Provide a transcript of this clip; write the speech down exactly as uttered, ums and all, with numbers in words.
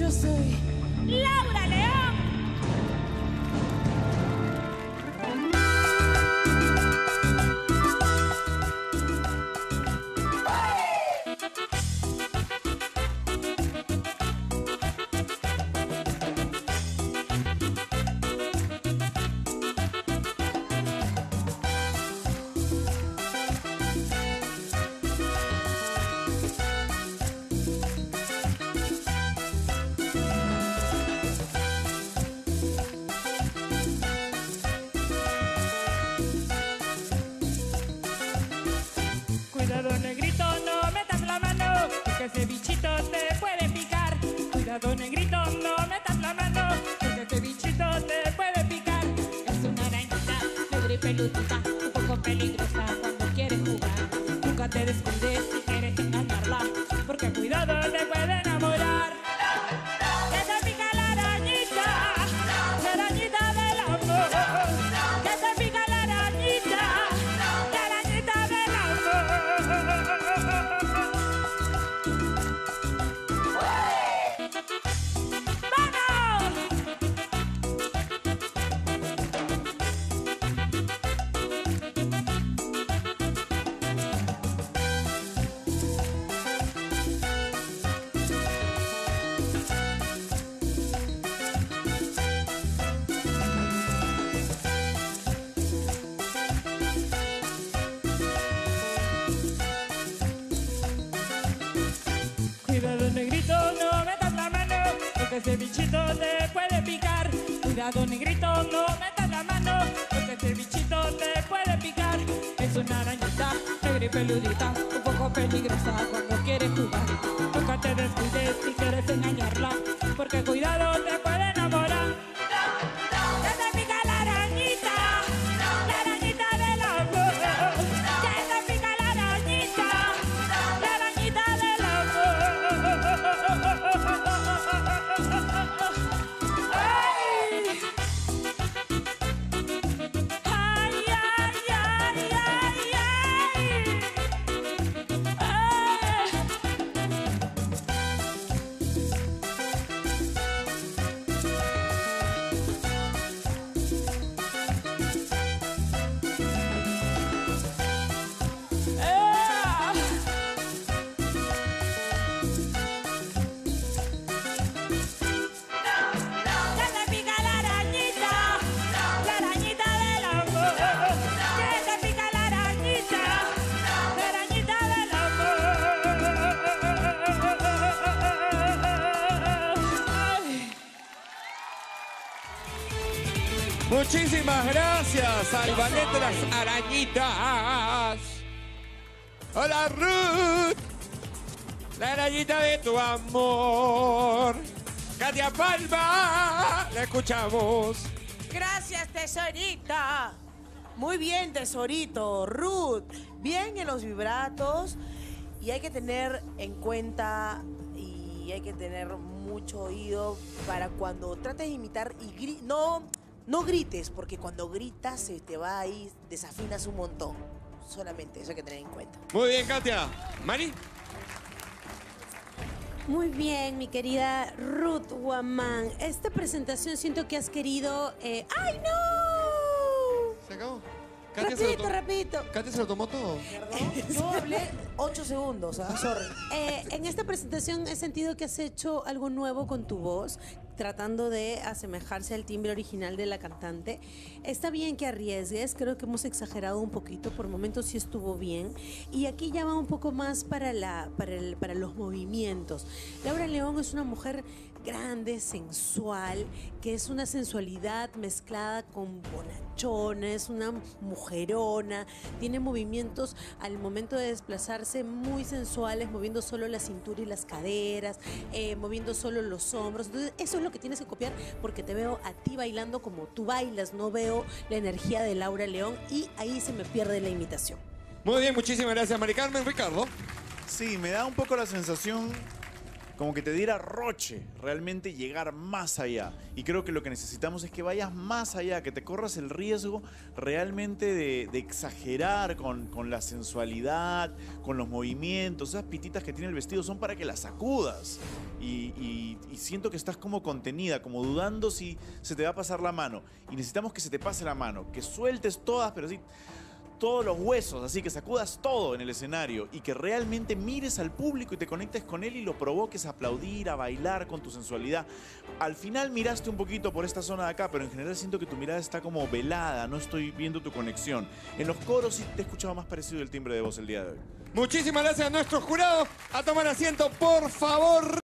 Yo soy Laura León. Cuidado, negrito, no metas la mano, porque ese bichito te puede picar. Cuidado, negrito, no metas la mano, porque ese bichito te puede picar. Es una arañita negra y peludita, un poco peligrosa cuando quieres jugar. Nunca te descuides si quieres engañarla, porque cuidado te puede enamorar. Que te pica la arañita, la arañita del amor. Que te pica la arañita, la arañita del amor. Cuidado, negrito, no metas la mano, porque ese bichito te puede picar. Cuidado, negrito, no metas la mano, porque ese bichito te puede picar. Es una arañita negra y peludita, un poco peligrosa cuando quieres jugar. Nunca te descuides si quieres engañarla, porque cuidado te puede enamorar. Que te pica la arañita, la arañita del amor. Que te pica la arañita, la arañita del amor. Ay, ay, ay, ay, ay, ay. Que te pica la arañita, la arañita del amor. Que te pica la arañita, la arañita del amor. Ay. Muchísimas gracias al ballet de las arañitas. Hola, Ruth, la arañita de tu amor. Katia Palma, la escuchamos. Gracias, tesorita. Muy bien, tesorito. Ruth, bien en los vibratos. Y hay que tener en cuenta y hay que tener mucho oído para cuando trates de imitar y gri no, no grites, porque cuando gritas se te va ahí, desafinas un montón. Solamente eso hay que tener en cuenta. Muy bien, Katia. Mari. Muy bien, mi querida Ruth Guamán. Esta presentación siento que has querido... eh, ¡Ay, no! Se acabó. Katia se lo Rapidito, tomó. rapidito. Katia se lo tomó todo. Perdón, yo hablé ocho segundos, ¿ah? Sorry. Eh, en esta presentación he sentido que has hecho algo nuevo con tu voz, tratando de asemejarse al timbre original de la cantante. Está bien que arriesgues, creo que hemos exagerado un poquito, por momentos sí estuvo bien. Y aquí ya va un poco más para, la, para, el, para los movimientos. Laura León es una mujer grande, sensual, que es una sensualidad mezclada con bonachona, es una mujerona, tiene movimientos al momento de desplazarse muy sensuales, moviendo solo la cintura y las caderas, eh, moviendo solo los hombros. Entonces eso es lo que tienes que copiar, porque te veo a ti bailando como tú bailas, no veo la energía de Laura León y ahí se me pierde la imitación. Muy bien, muchísimas gracias, Mari Carmen. Ricardo. Sí, me da un poco la sensación como que te diera roche, realmente llegar más allá. Y creo que lo que necesitamos es que vayas más allá, que te corras el riesgo realmente de, de exagerar con, con la sensualidad, con los movimientos. Esas pititas que tiene el vestido son para que las sacudas. Y, y, y siento que estás como contenida, como dudando si se te va a pasar la mano. Y necesitamos que se te pase la mano, que sueltes todas, pero sí... todos los huesos, así que sacudas todo en el escenario y que realmente mires al público y te conectes con él y lo provoques a aplaudir, a bailar con tu sensualidad. Al final miraste un poquito por esta zona de acá, pero en general siento que tu mirada está como velada, no estoy viendo tu conexión. En los coros sí te he escuchado más parecido el timbre de voz el día de hoy. Muchísimas gracias a nuestros jurados. A tomar asiento, por favor.